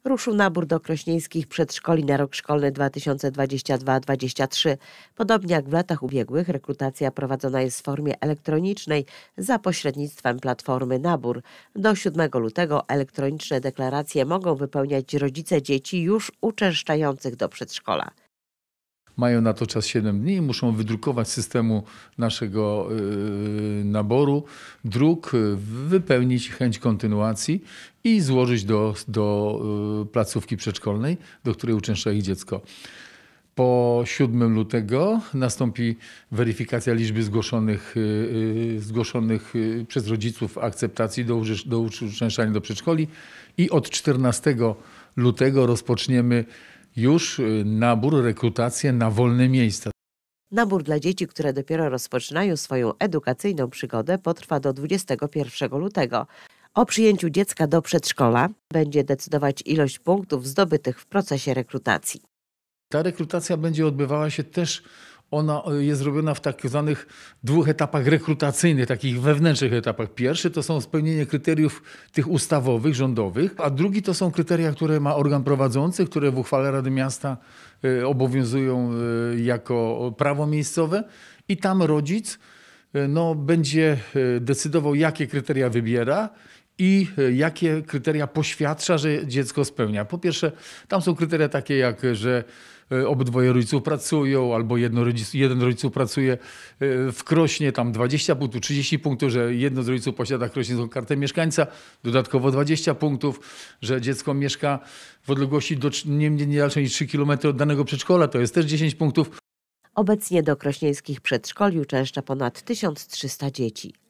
Ruszył nabór do krośnieńskich przedszkoli na rok szkolny 2022-2023. Podobnie jak w latach ubiegłych, rekrutacja prowadzona jest w formie elektronicznej za pośrednictwem platformy Nabór. Do 7 lutego elektroniczne deklaracje mogą wypełniać rodzice dzieci już uczęszczających do przedszkola. Mają na to czas 7 dni i muszą wydrukować z systemu naszego naboru druk, wypełnić chęć kontynuacji i złożyć do placówki przedszkolnej, do której uczęszcza ich dziecko. Po 7 lutego nastąpi weryfikacja liczby zgłoszonych przez rodziców akceptacji do uczęszczania do przedszkoli i od 14 lutego rozpoczniemy już nabór, rekrutację na wolne miejsca. Nabór dla dzieci, które dopiero rozpoczynają swoją edukacyjną przygodę, potrwa do 21 lutego. O przyjęciu dziecka do przedszkola będzie decydować ilość punktów zdobytych w procesie rekrutacji. Ta rekrutacja będzie odbywała się też, ona jest robiona w tak zwanych 2 etapach rekrutacyjnych, takich wewnętrznych etapach. Pierwszy to są spełnienie kryteriów tych ustawowych, rządowych, a drugi to są kryteria, które ma organ prowadzący, które w uchwale Rady Miasta obowiązują jako prawo miejscowe i tam rodzic będzie decydował, jakie kryteria wybiera i jakie kryteria poświadcza, że dziecko spełnia. Po pierwsze, tam są kryteria takie jak, że obydwoje rodziców pracują, albo jeden z rodziców pracuje w Krośnie, tam 20 punktów, 30 punktów, że jedno z rodziców posiada krośnieńską kartę mieszkańca, dodatkowo 20 punktów, że dziecko mieszka w odległości nie dalszej niż 3 km od danego przedszkola, to jest też 10 punktów. Obecnie do krośnieńskich przedszkoli uczęszcza ponad 1300 dzieci.